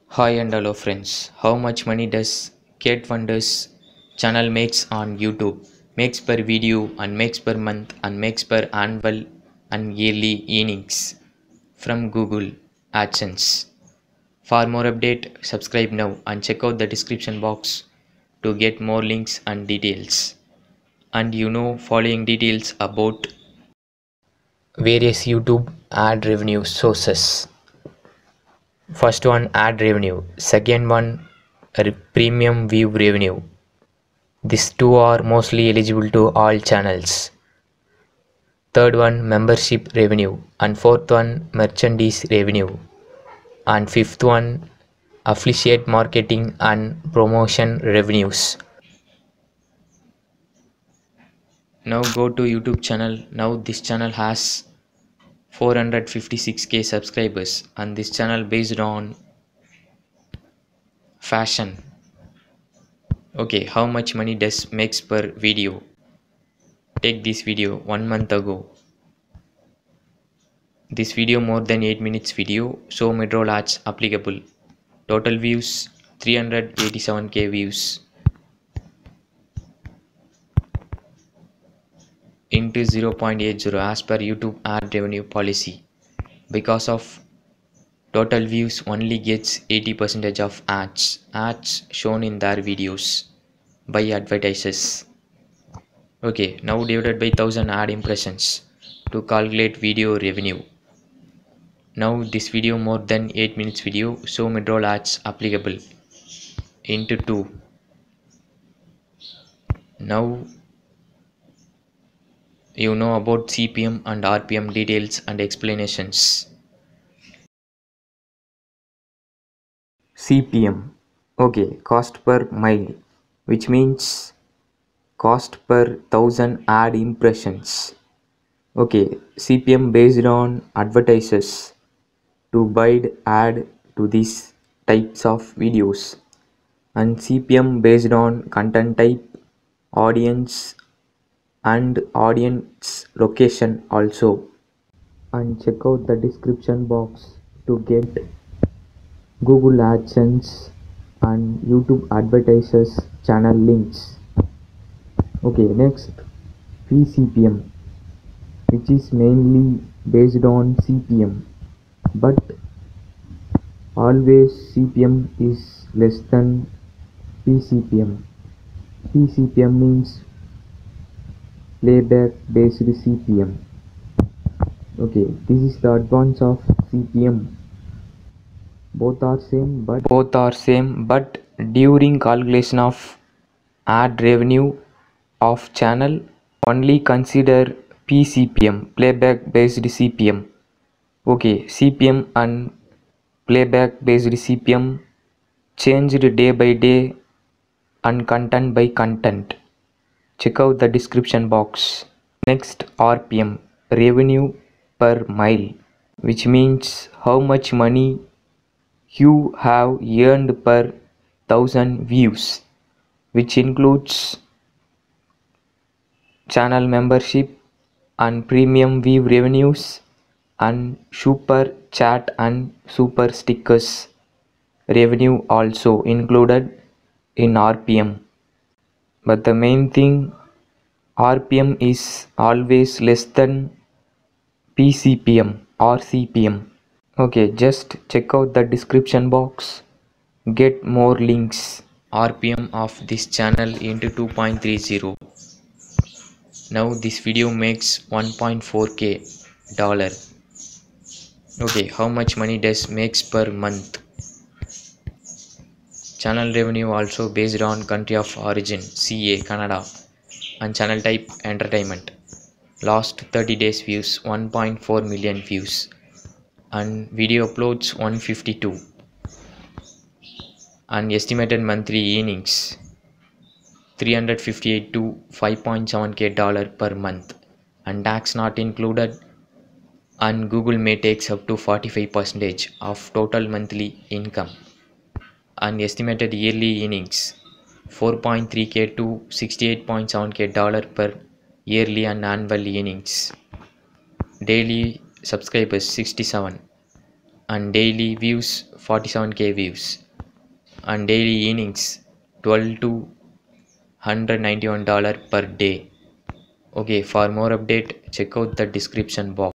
Hi and hello friends. How much money does Kate Wonders channel makes on YouTube? Makes per video and makes per month and makes per annual and yearly earnings from Google AdSense. For more update, subscribe now and check out the description box to get more links and details. And following details about various YouTube ad revenue sources. First one ad revenue, second one premium view revenue. These two are mostly eligible to all channels. Third one membership revenue and fourth one merchandise revenue and fifth one affiliate marketing and promotion revenues. Now go to YouTube channel. Now this channel has 456k subscribers and this channel based on fashion. Okay, how much money does makes per video? Take this video 1 month ago. This video more than 8 minutes video, so mid-roll ads applicable. Total views 387k views into 0.80 as per YouTube ad revenue policy. Because of total views only gets 80% of ads shown in their videos by advertisers. Okay, now divided by 1000 ad impressions to calculate video revenue. Now this video more than 8 minutes video, so mid-roll ads applicable into 2. Now you know about CPM and RPM details and explanations. CPM, okay, cost per mile, which means cost per 1000 ad impressions. Okay, CPM based on advertisers to buy ad to these types of videos, and CPM based on content type, audience and audience location also. And check out the description box to get Google AdSense and YouTube advertisers channel links. Okay, next VCPM, which is mainly based on CPM, but always CPM is less than PCPM. PCPM means playback based CPM. Okay, this is the advance of CPM. Both are same, but during calculation of ad revenue of channel only consider PCPM, playback based CPM. Okay, CPM and playback based CPM changed day by day and content by content. Check out the description box. Next, RPM, revenue per mile, which means how much money you have earned per 1000 views, which includes channel membership and premium view revenues and super chat and super stickers revenue also included in RPM. But the main thing, RPM is always less than PCPM or CPM. Okay, just check out the description box. Get more links. RPM of this channel into 2.30. Now this video makes 1.4k dollar. Okay, how much money does makes per month? Channel revenue also based on country of origin CA Canada and channel type entertainment. Last 30 days views 1.4 million views and video uploads 152 and estimated monthly earnings 358 to 5.7k dollar per month and tax not included, and Google may takes up to 45% of total monthly income, and estimated yearly earnings 4.3k to 68.7k dollar per yearly and annual earnings. Daily subscribers 67. and daily views 47k views, and daily earnings 12 to $191 per day. Okay, for more update check out the description box.